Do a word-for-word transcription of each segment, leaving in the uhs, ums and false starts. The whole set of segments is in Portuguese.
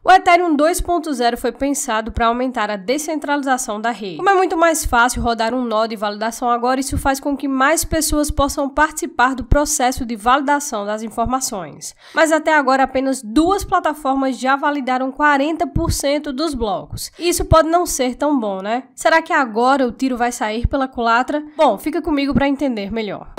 O Ethereum dois ponto zero foi pensado para aumentar a descentralização da rede. Como é muito mais fácil rodar um nó de validação agora, isso faz com que mais pessoas possam participar do processo de validação das informações. Mas até agora apenas duas plataformas já validaram quarenta por cento dos blocos. E isso pode não ser tão bom, né? Será que agora o tiro vai sair pela culatra? Bom, fica comigo para entender melhor.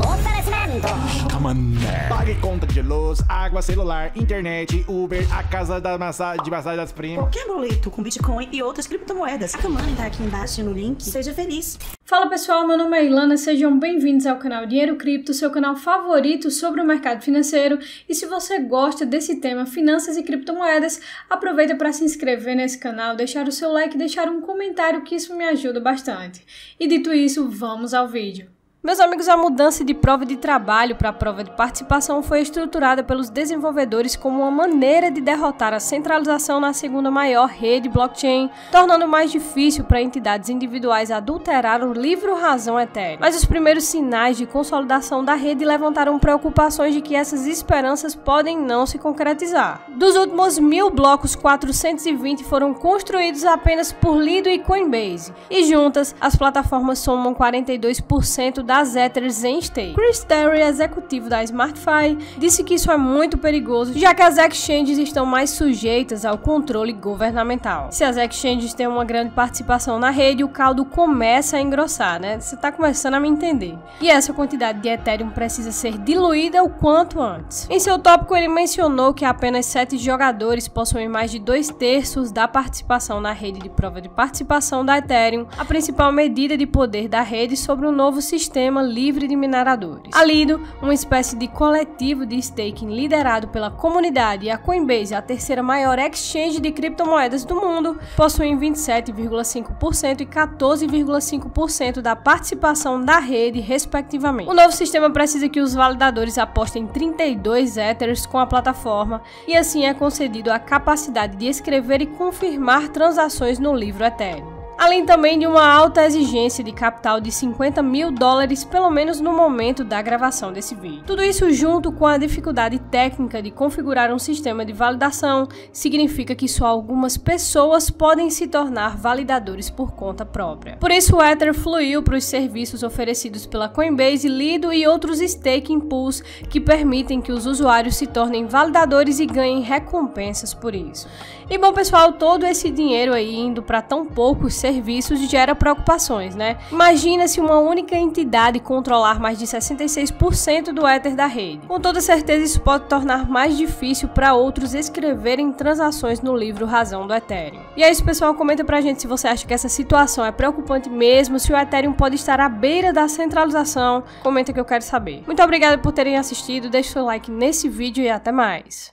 Pague conta de luz, água, celular, internet, Uber, a casa da massa, de massagem das primas. Qualquer boleto com Bitcoin e outras criptomoedas. A Money tá aqui embaixo no link. Seja feliz. Fala pessoal, meu nome é Ilana, sejam bem-vindos ao canal Dinheiro Cripto, seu canal favorito sobre o mercado financeiro. E se você gosta desse tema, finanças e criptomoedas, aproveita para se inscrever nesse canal, deixar o seu like e deixar um comentário, que isso me ajuda bastante. E dito isso, vamos ao vídeo. Meus amigos, a mudança de prova de trabalho para a prova de participação foi estruturada pelos desenvolvedores como uma maneira de derrotar a centralização na segunda maior rede blockchain, tornando mais difícil para entidades individuais adulterar o livro-razão Ethereum. Mas os primeiros sinais de consolidação da rede levantaram preocupações de que essas esperanças podem não se concretizar. Dos últimos mil blocos, quatrocentos e vinte foram construídos apenas por Lido e Coinbase, e juntas as plataformas somam quarenta e dois por cento das Ethers em stake. Chris Terry, executivo da SmartFi, disse que isso é muito perigoso, já que as exchanges estão mais sujeitas ao controle governamental. Se as exchanges têm uma grande participação na rede, o caldo começa a engrossar, né? Você tá começando a me entender. E essa quantidade de Ethereum precisa ser diluída o quanto antes. Em seu tópico, ele mencionou que apenas sete jogadores possuem mais de dois terços da participação na rede de prova de participação da Ethereum, a principal medida de poder da rede sobre o novo sistema livre de mineradores. A Lido, uma espécie de coletivo de staking liderado pela comunidade, e a Coinbase, a terceira maior exchange de criptomoedas do mundo, possuem vinte e sete vírgula cinco por cento e quatorze vírgula cinco por cento da participação da rede, respectivamente. O novo sistema precisa que os validadores apostem trinta e dois Ethers com a plataforma, e assim é concedido a capacidade de escrever e confirmar transações no livro Ethereum. Além também de uma alta exigência de capital de cinquenta mil dólares, pelo menos no momento da gravação desse vídeo. Tudo isso, junto com a dificuldade técnica de configurar um sistema de validação, significa que só algumas pessoas podem se tornar validadores por conta própria. Por isso, o Ether fluiu para os serviços oferecidos pela Coinbase, Lido e outros staking pools que permitem que os usuários se tornem validadores e ganhem recompensas por isso. E bom pessoal, todo esse dinheiro aí indo para tão poucos serviços gera preocupações, né? Imagina se uma única entidade controlar mais de sessenta e seis por cento do Ether da rede. Com toda certeza isso pode tornar mais difícil para outros escreverem transações no livro razão do Ethereum. E é isso pessoal, comenta pra gente se você acha que essa situação é preocupante mesmo, se o Ethereum pode estar à beira da centralização, comenta que eu quero saber. Muito obrigada por terem assistido, deixe seu like nesse vídeo e até mais.